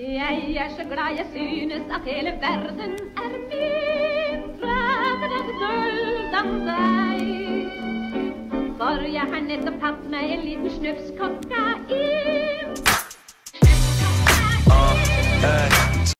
Jeg så glad jeg synes at hele verden mindre praktfull som deg. For jeg har nettopp tatt meg en liten snufskokka i